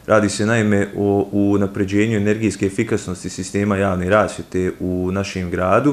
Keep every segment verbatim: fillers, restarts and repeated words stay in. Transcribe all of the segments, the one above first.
Radi se naime o unapređenju energetske efikasnosti sistema javne rasvjete u našem gradu,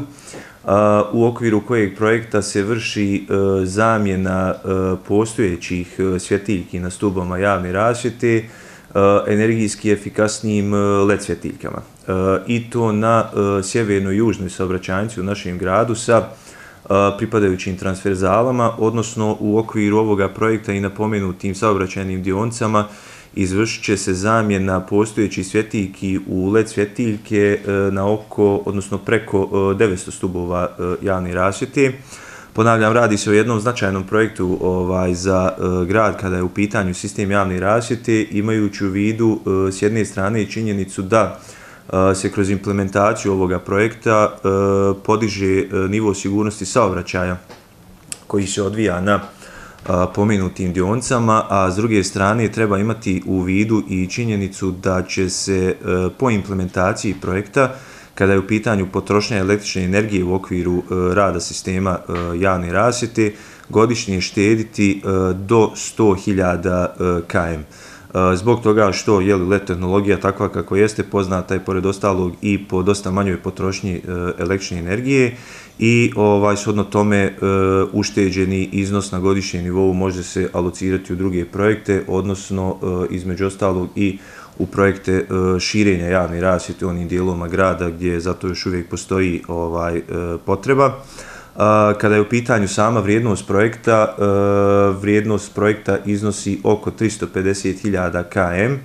u okviru kojeg projekta se vrši zamjena postojećih svjetiljki na stubovima javne rasvjete energijski efikasnijim el e de svjetiljkama. I to na sjeverno-južnoj saobraćajnici u našem gradu sa pripadajućim transverzalama, odnosno u okviru ovoga projekta i na pomenutim saobraćajnim dionicama izvršit će se zamjena postojećih svjetiljki u el e de svjetiljke na oko, odnosno preko devetsto stubova javne rasvjete. Ponavljam, radi se o jednom značajnom projektu ovaj, za uh, grad kada je u pitanju sistem javne rasvjete, imajući u vidu uh, s jedne strane činjenicu da uh, se kroz implementaciju ovoga projekta uh, podiže uh, nivo sigurnosti saobraćaja koji se odvija na uh, pomenutim dionicama, a s druge strane treba imati u vidu i činjenicu da će se uh, po implementaciji projekta, kada je u pitanju potrošnja električne energije u okviru e, rada sistema e, javne rasvjete, godišnje štediti e, do sto hiljada kilometara. E, zbog toga što je el e de tehnologija takva kako jeste poznata je pored ostalog i po dosta manjoj potrošnji e, električne energije i ovaj, shodno tome e, ušteđeni iznos na godišnjem nivou može se alocirati u druge projekte, odnosno e, između ostalog i u projekte širenja javne rasvjete u onim dijelovima grada gdje zato još uvijek postoji ovaj, potreba. Kada je u pitanju sama vrijednost projekta, vrijednost projekta iznosi oko tristo pedeset hiljada kilometara.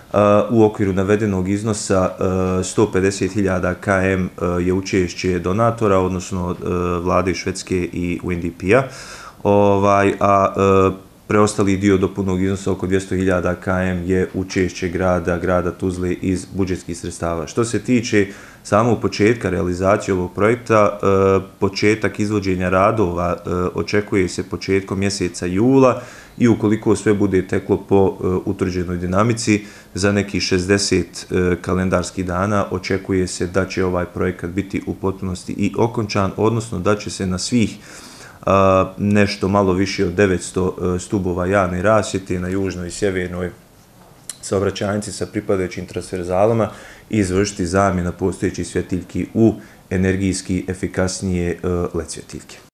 U okviru navedenog iznosa sto pedeset hiljada kilometara je učešće donatora, odnosno vlade Švedske i u en de pe-a, ovaj, a preostali dio do punog iznosa oko dvjesto hiljada kilometara je učešće grada, grada Tuzle iz budžetskih sredstava. Što se tiče samog početka realizacije ovog projekta, početak izvođenja radova očekuje se početkom mjeseca jula i ukoliko sve bude teklo po utvrđenoj dinamici, za nekih šezdeset kalendarskih dana očekuje se da će ovaj projekat biti u potpunosti i okončan, odnosno da će se na svih nešto malo više od devetsto stubova javne rasvjete na južnoj i sjevernoj saobraćajnici sa pripadajućim transverzalama izvršiti zamjena postojećih svjetiljki u energijski efikasnije el e de svjetiljke.